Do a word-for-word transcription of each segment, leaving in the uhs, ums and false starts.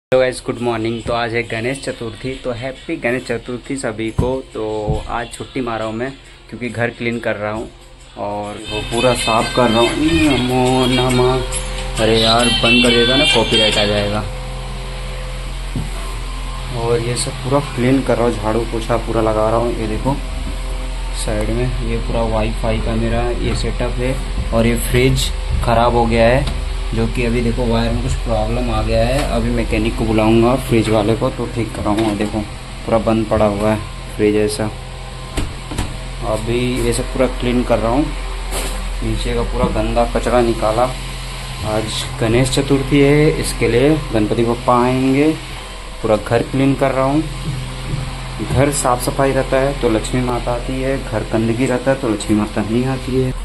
Hello guys, good morning. तो आज है गणेश चतुर्थी, तो हैप्पी गणेश चतुर्थी सभी को। तो आज छुट्टी मारा हूँ मैं क्योंकि घर क्लीन कर रहा हूँ और वो पूरा साफ कर रहा हूँ। नमो नमः। अरे यार बंद कर देगा ना, कॉपीराइट आ जाएगा। और ये सब पूरा क्लीन कर रहा हूँ, झाड़ू पोछा पूरा लगा रहा हूँ। ये देखो साइड में ये पूरा वाईफाई का मेरा ये सेटअप है। और ये फ्रिज ख़राब हो गया है, जो कि अभी देखो वायर में कुछ प्रॉब्लम आ गया है। अभी मैकेनिक को बुलाऊंगा फ्रिज वाले को, तो ठीक कराऊंगा। देखो पूरा बंद पड़ा हुआ है फ्रिज ऐसा। अभी ये सब पूरा क्लीन कर रहा हूँ, नीचे का पूरा गंदा कचरा निकाला। आज गणेश चतुर्थी है, इसके लिए गणपति बप्पा आएंगे। पूरा घर क्लीन कर रहा हूँ। घर साफ सफाई रहता है तो लक्ष्मी माता आती है, घर गंदगी रहता है तो लक्ष्मी माता नहीं आती है।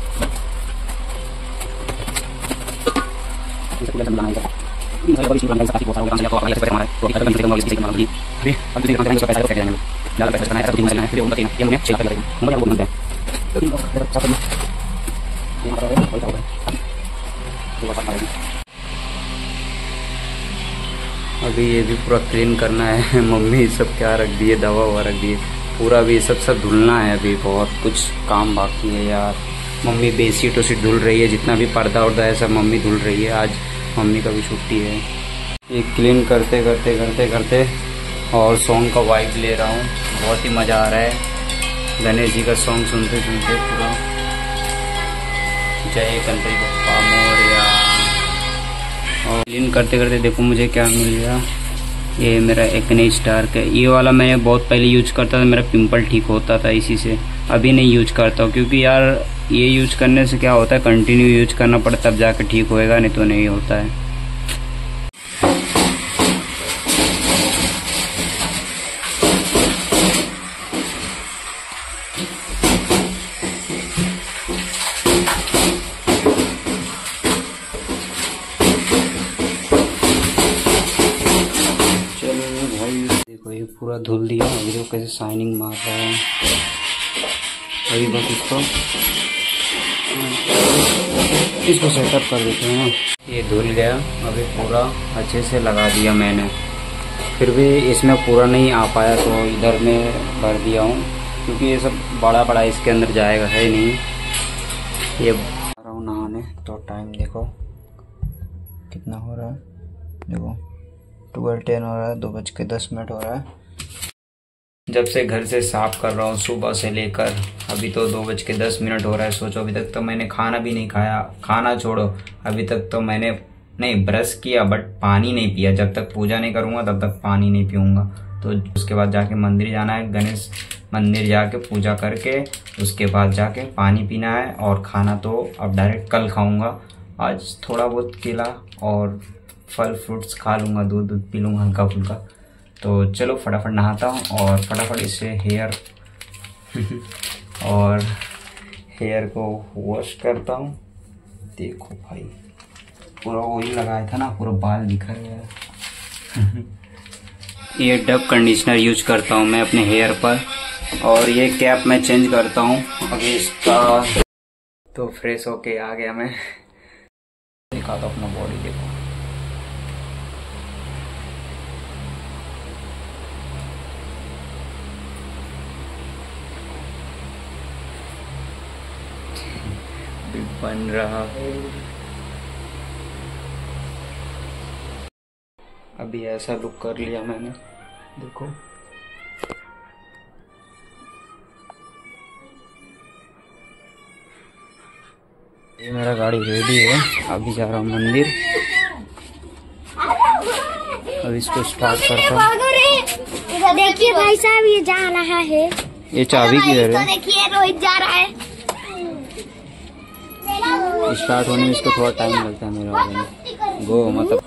अभी ये भी पूरा क्लीन करना है। मम्मी सब क्या रख दिए, दवा ववा रख दिए पूरा। भी सब सब धुलना है, अभी बहुत कुछ काम बाकी है यार। मम्मी बेडशीट वशीट धुल रही है, जितना भी पर्दा वर्दा है सब मम्मी धुल रही है। आज मम्मी का भी छुट्टी है। ये क्लीन करते करते करते करते और सॉन्ग का वाइब ले रहा हूँ। बहुत ही मज़ा आ रहा है गणेश जी का सॉन्ग सुनते सुनते। पूरा जय गणपति बप्पा मोरया। और क्लीन करते करते देखो मुझे क्या मिल गया। ये मेरा एक्ने स्टार का, ये वाला मैंने बहुत पहले यूज करता था, मेरा पिंपल ठीक होता था इसी से। अभी नहीं यूज करता हूँ क्योंकि यार ये यूज करने से क्या होता है, कंटिन्यू यूज करना पड़ता तब जाकर ठीक होएगा, नहीं तो नहीं होता है। चलो भाई देखो ये पूरा धुल दिया। अभी देखो कैसे शाइनिंग मार रहा है। अभी बस इसको इसको सेटअप कर देते हैं। ये धुल गया, अभी पूरा अच्छे से लगा दिया मैंने। फिर भी इसमें पूरा नहीं आ पाया तो इधर में भर दिया हूँ, क्योंकि ये सब बड़ा बड़ा इसके अंदर जाएगा है नहीं। ये आ रहा हूँ नहाने, तो टाइम देखो कितना हो रहा है। देखो ट्वेल्व टेन हो रहा है, दो बज के दस मिनट हो रहा है। जब से घर से साफ कर रहा हूँ सुबह से लेकर अभी तो दो बज के दस मिनट हो रहा है। सोचो अभी तक तो मैंने खाना भी नहीं खाया। खाना छोड़ो, अभी तक तो मैंने नहीं ब्रश किया बट पानी नहीं पिया। जब तक पूजा नहीं करूँगा तब तक पानी नहीं पीऊँगा। तो उसके बाद जाके मंदिर जाना है, गणेश मंदिर जाके पूजा करके उसके बाद जाके पानी पीना है। और खाना तो अब डायरेक्ट कल खाऊँगा। आज थोड़ा बहुत केला और फल फ्रूट्स खा लूँगा, दूध दूध पी लूँगा हल्का फुल्का। तो चलो फटाफट नहाता हूँ और फटाफट इससे हेयर और हेयर को वॉश करता हूँ। देखो भाई पूरा ऑयल लगाया था ना, पूरा बाल बिखर गया। ये डब कंडीशनर यूज करता हूँ मैं अपने हेयर पर, और ये कैप मैं चेंज करता हूँ अभी इसका। तो फ्रेश होके आ गया मैं। दिखाता हूँ अपना बॉडी, देखो बन रहा है। अभी ऐसा लुक कर लिया मैंने, देखो ये मेरा गाड़ी रेडी है। अभी जा रहा हूँ मंदिर। अब इसको स्टार्ट करता हूँ। देखिए भाई साहब ये जा रहा है। ये चाबी किधर है? देखिए रोहित जा रहा है। स्टार्ट होने में इसको थोड़ा टाइम लगता है मेरे वाले में। गो मतलब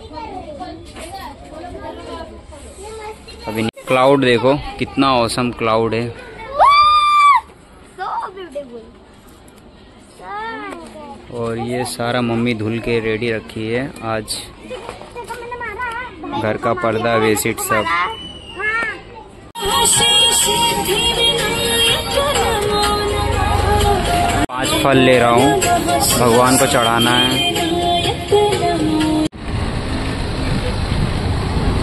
अभी क्लाउड देखो कितना औसम क्लाउड है। और ये सारा मम्मी धुल के रेडी रखी है। आज घर का पर्दा बेडशीट सब। पांच फल ले रहा हूँ, भगवान को चढ़ाना है।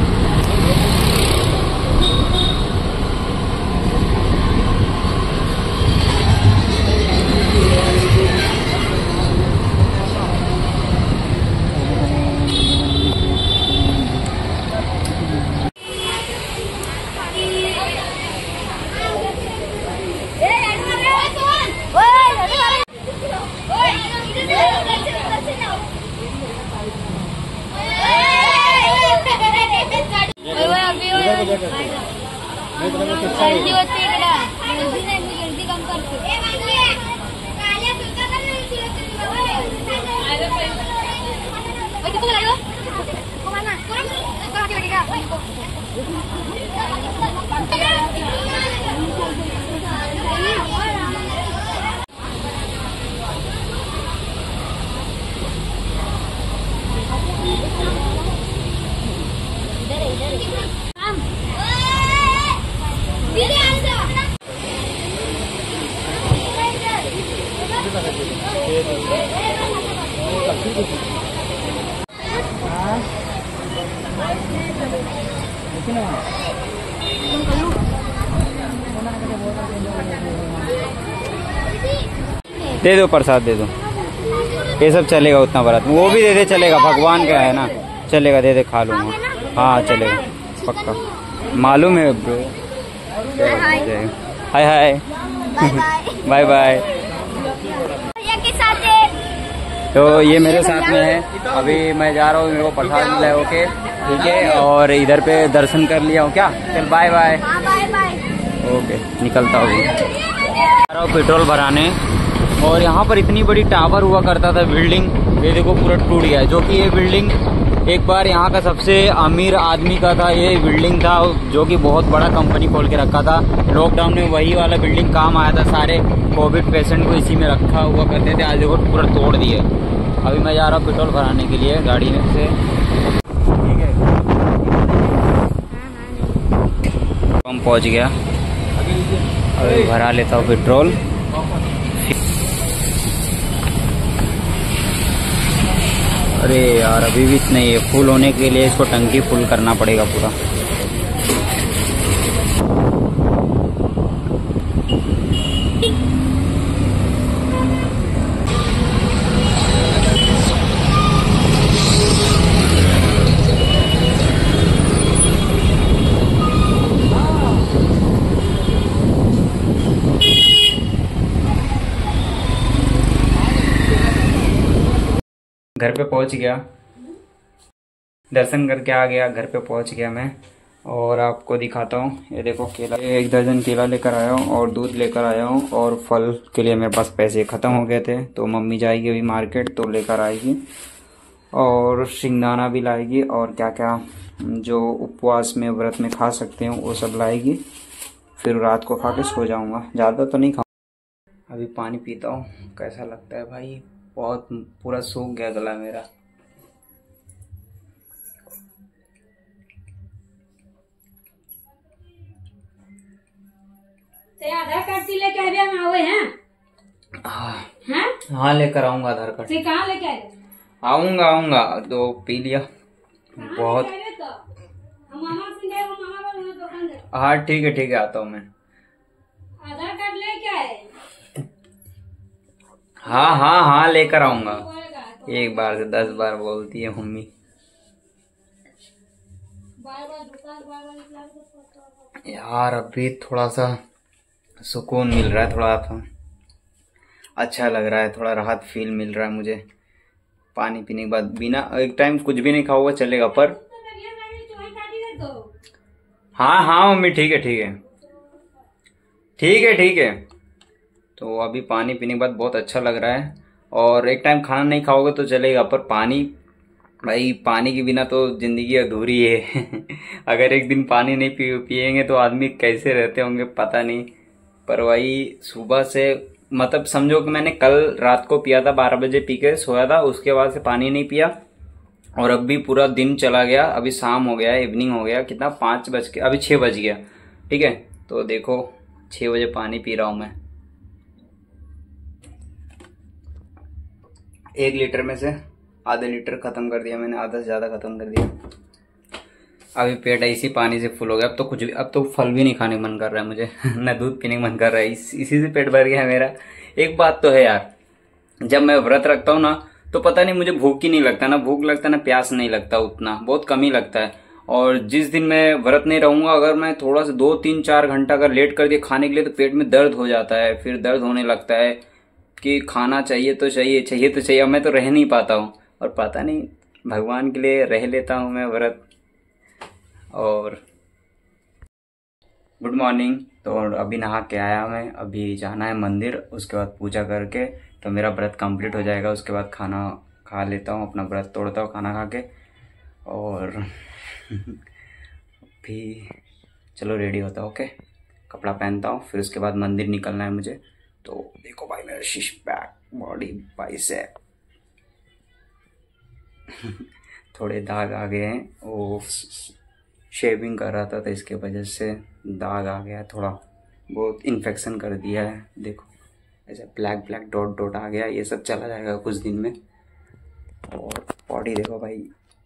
जल्दी होती है बेटा, जल्दी नहीं, जल्दी कम करते। कितना लगेगा? कमाना, कहाँ के लगेगा? दे दो प्रसाद दे दो, ये सब चलेगा उतना बरात में, वो भी दे दे चलेगा, भगवान का है ना, चलेगा दे दे, खा लूँगा। हाँ चलेगा पक्का, मालूम है bro. Hi hi bye bye. तो ये मेरे साथ में है, अभी मैं जा रहा हूँ, मेरे को प्रसाद मिला है। ओके ठीक है, और इधर पे दर्शन कर लिया हूँ क्या, चल बाय बाय। ओके निकलता हूँ, जा रहा हूँ पेट्रोल भराने। और यहाँ पर इतनी बड़ी टावर हुआ करता था बिल्डिंग, ये देखो पूरा टूट गया है। जो कि ये बिल्डिंग एक बार यहाँ का सबसे अमीर आदमी का था, ये बिल्डिंग था, जो कि बहुत बड़ा कंपनी खोल के रखा था। लॉकडाउन में वही वाला बिल्डिंग काम आया था, सारे कोविड पेशेंट को इसी में रखा हुआ करते थे। आज देखो पूरा तोड़ दिए। अभी मैं जा रहा हूँ पेट्रोल भराने के लिए गाड़ी में से, ठीक है। पंप पहुँच गया, अभी भरा लेता हूँ पेट्रोल। अरे यार अभी भी नहीं है, फुल होने के लिए इसको टंकी फुल करना पड़ेगा पूरा। घर पे पहुंच गया, दर्शन करके आ गया, घर पे पहुंच गया मैं। और आपको दिखाता हूँ, ये देखो केला, एक दर्जन केला लेकर आया हूँ और दूध लेकर आया हूँ। और फल के लिए मेरे पास पैसे ख़त्म हो गए थे, तो मम्मी जाएगी अभी मार्केट तो लेकर आएगी। और शिंगदाना भी लाएगी, और क्या क्या जो उपवास में व्रत में खा सकते हैं वो सब लाएगी। फिर रात को खा के सो जाऊँगा, ज़्यादा तो नहीं खाऊँ। अभी पानी पीता हूँ, कैसा लगता है भाई, बहुत पूरा सूख गया गला मेरा। आधार कार्ड लेके आए हैं? हाँ हाँ लेकर आऊंगा आधार कार्ड। कहाँ लेके आए? आऊंगा आऊंगा तो पी लिया बहुत। हाँ ठीक है ठीक है, आता हूँ मैं। आधार कार्ड लेके आए? हाँ हाँ हाँ लेकर आऊंगा। एक बार से दस बार बोलती है मम्मी। यार अभी थोड़ा सा सुकून मिल रहा है, थोड़ा सा अच्छा लग रहा है, थोड़ा राहत फील मिल रहा है मुझे। पानी पीने के बाद बिना एक टाइम कुछ भी नहीं खाऊंगा चलेगा, पर हाँ हाँ मम्मी ठीक है ठीक है ठीक है ठीक है। तो अभी पानी पीने के बाद बहुत अच्छा लग रहा है। और एक टाइम खाना नहीं खाओगे तो चलेगा, पर पानी, भाई पानी के बिना तो जिंदगी अधूरी है। अगर एक दिन पानी नहीं पी पिएंगे तो आदमी कैसे रहते होंगे पता नहीं। पर वही सुबह से मतलब समझो कि मैंने कल रात को पिया था, बारह बजे पी के सोया था, उसके बाद से पानी नहीं पिया। और अभी पूरा दिन चला गया, अभी शाम हो गया, इवनिंग हो गया, कितना पाँच बज के अभी छः बज गया, ठीक है। तो देखो छः बजे पानी पी रहा हूँ मैं। एक लीटर में से आधे लीटर खत्म कर दिया मैंने, आधा से ज्यादा खत्म कर दिया। अभी पेट इसी पानी से फुल हो गया। अब तो कुछ भी, अब तो फल भी नहीं खाने का मन कर रहा है मुझे। न दूध पीने का मन कर रहा है, इस, इसी से पेट भर गया है मेरा। एक बात तो है यार, जब मैं व्रत रखता हूँ ना तो पता नहीं मुझे भूख ही नहीं लगता, ना भूख लगता ना प्यास नहीं लगता, उतना बहुत कम ही लगता है। और जिस दिन मैं व्रत नहीं रहूंगा, अगर मैं थोड़ा सा दो तीन चार घंटा अगर लेट कर दिया खाने के लिए तो पेट में दर्द हो जाता है, फिर दर्द होने लगता है कि खाना चाहिए तो चाहिए चाहिए तो चाहिए। अब मैं तो रह नहीं पाता हूँ, और पता नहीं भगवान के लिए रह लेता हूँ मैं व्रत। और गुड मॉर्निंग। तो अभी नहा के आया मैं, अभी जाना है मंदिर, उसके बाद पूजा करके तो मेरा व्रत कंप्लीट हो जाएगा। उसके बाद खाना खा लेता हूँ, अपना व्रत तोड़ता हूँ खाना खा के। और भी चलो रेडी होता हूँ, ओके, कपड़ा पहनता हूँ, फिर उसके बाद मंदिर निकलना है मुझे। तो देखो भाई मेरा शिश बैक बॉडी बाइसेप थोड़े दाग आ गए हैं, वो शेविंग कर रहा था तो इसके वजह से दाग आ गया, थोड़ा बहुत इन्फेक्शन कर दिया है। देखो ऐसे ब्लैक ब्लैक डॉट डॉट आ गया, ये सब चला जाएगा कुछ दिन में। और बॉडी देखो भाई,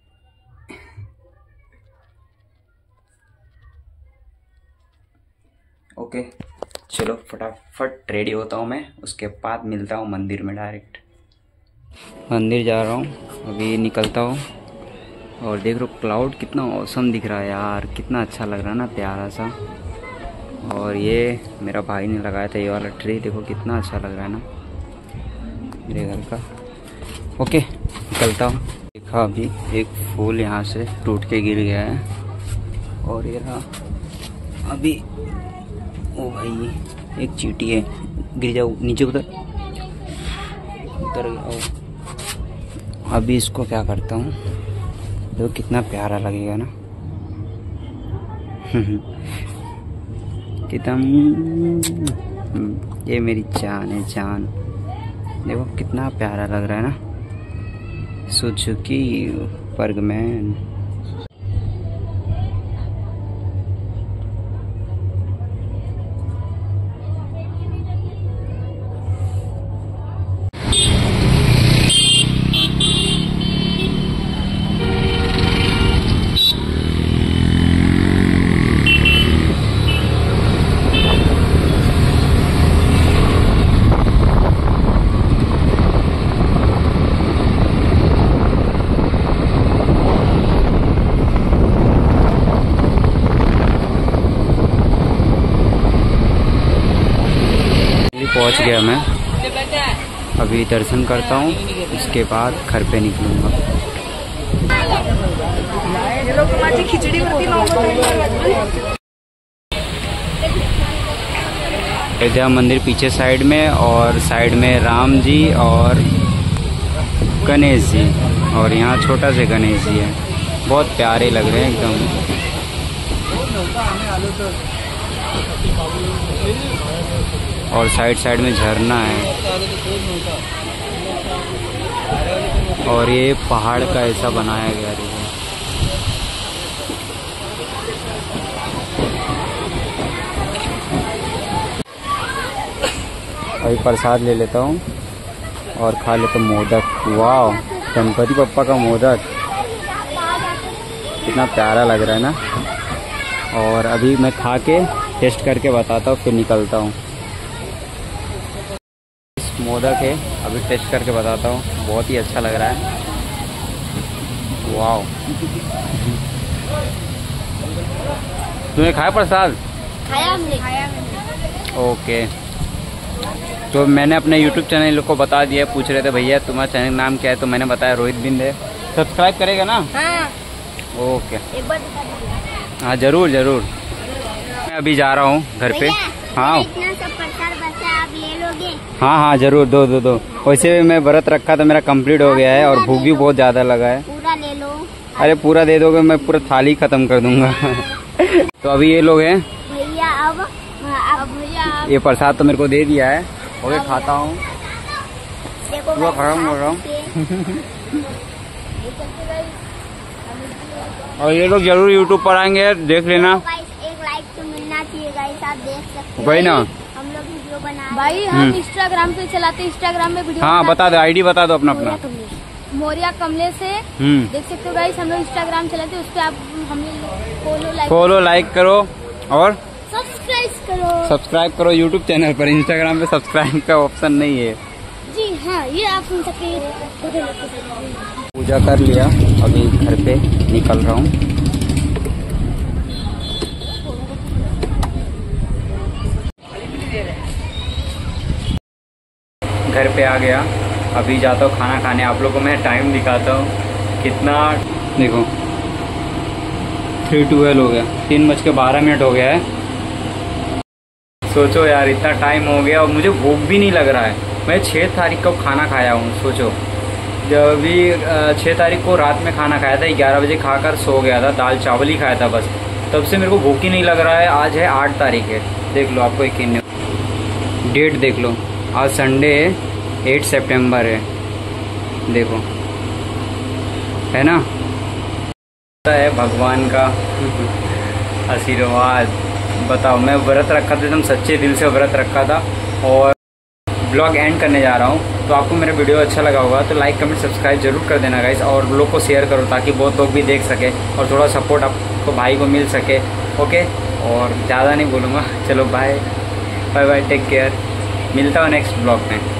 ओके चलो फटाफट रेडी होता हूँ मैं, उसके बाद मिलता हूँ मंदिर में। डायरेक्ट मंदिर जा रहा हूँ, अभी निकलता हूँ। और देख लो क्लाउड कितना औसम दिख रहा है यार, कितना अच्छा लग रहा है ना, प्यारा सा। और ये मेरा भाई ने लगाया था ये वाला ट्री, देखो कितना अच्छा लग रहा है ना मेरे घर का। ओके निकलता हूँ। देखा अभी एक फूल यहाँ से टूट के गिर गया है। और ये रहा अभी, ओ भाई एक चींटी है, गिर जाओ नीचे, उधर उतर गया। अभी इसको क्या करता हूँ, देखो कितना प्यारा लगेगा ना कितना, ये मेरी जान है जान, देखो कितना प्यारा लग रहा है ना, सुजुकी बर्गमैन। पहुंच गया मैं, अभी दर्शन करता हूँ, इसके बाद घर पे निकलूँगा। अयोध्या मंदिर पीछे साइड में, और साइड में राम जी और गणेश जी, और यहाँ छोटा से गणेश जी है, बहुत प्यारे लग रहे हैं एकदम। और साइड साइड में झरना है, और ये पहाड़ का ऐसा बनाया गया है। अभी प्रसाद ले लेता हूँ और खा लेता हूँ मोदक। वाह, गणपति बप्पा का मोदक कितना प्यारा लग रहा है ना। और अभी मैं खा के टेस्ट करके बताता हूँ, फिर निकलता हूँ। मोदक है, अभी टेस्ट करके बताता हूँ, बहुत ही अच्छा लग रहा है। वाह, तूने खाया प्रसाद? खाया हमने, खाया हमने। ओके, तो मैंने अपने यूट्यूब चैनल को बता दिया, पूछ रहे थे भैया तुम्हारा चैनल नाम क्या है, तो मैंने बताया रोहित बिंद है। सब्सक्राइब करेगा ना? हाँ। ओके, एक बार बता दीजिए। हाँ जरूर जरूर। मैं अभी जा रहा हूँ घर पे। हाँ इतना सब प्रसाद बचा, आप ले लोगे? हाँ हाँ जरूर, दो दो दो। वैसे भी मैं व्रत रखा था, मेरा कंप्लीट हो गया है, और भूख भी बहुत ज्यादा लगा है। पूरा ले लो। अरे पूरा दे दोगे, मैं पूरा थाली खत्म कर दूंगा। तो अभी ये लोग हैं भैया, अब अब भैया ये प्रसाद तो मेरे को दे दिया है, ओके खाता हूँ, देखो पूरा खत्म कर रहा हूँ। और ये लोग जरूर यूट्यूब पर आएंगे, देख लेना। एक लाइक तो मिलना चाहिए गाइस, आप देख सकते हैं। वही ना, हम लोग वीडियो बना भाई, हम इंस्टाग्राम पे चलाते, इंस्टाग्राम में वीडियो। हाँ बता दो, आईडी बता दो अपना अपना। मोरिया कमले से देख सकते हो गाइस, हम लोग इंस्टाग्राम चलाते, उस पे आप हमें फॉलो लाइक फॉलो लाइक करो और सब्सक्राइब करो। सब्सक्राइब करो यूट्यूब चैनल पर, इंस्टाग्राम पे सब्सक्राइब का ऑप्शन नहीं है। जी हाँ, ये आप सुन सकते हैं। पूजा कर लिया, अभी घर पे निकल रहा हूँ। घर पे आ गया, अभी जाता हूँ खाना खाने। आप लोगों को मैं टाइम दिखाता हूँ कितना, देखो थ्री ट्वेल्व हो गया, तीन बज के बारह मिनट हो गया है। सोचो यार, इतना टाइम हो गया और मुझे भूख भी नहीं लग रहा है। मैं छः तारीख को खाना खाया हूँ, सोचो। जब भी छः तारीख को रात में खाना खाया था, ग्यारह बजे खाकर सो गया था, दाल चावल ही खाया था बस। तब से मेरे को भूख ही नहीं लग रहा है। आज है आठ तारीख है, देख लो, आपको यकीन नहीं, डेट देख लो, आज संडे है, एट सितंबर है, देखो, है ना। है भगवान का आशीर्वाद। बताओ, मैं व्रत रखा था, एकदम सच्चे दिल से व्रत रखा था। और ब्लॉग एंड करने जा रहा हूँ, तो आपको मेरा वीडियो अच्छा लगा होगा तो लाइक कमेंट सब्सक्राइब जरूर कर देना गाइस, और लोग को शेयर करो ताकि बहुत लोग भी देख सके और थोड़ा सपोर्ट आपको भाई को मिल सके। ओके, और ज़्यादा नहीं बोलूँगा, चलो bye bye bye, take care, मिलता हूँ नेक्स्ट ब्लॉग में।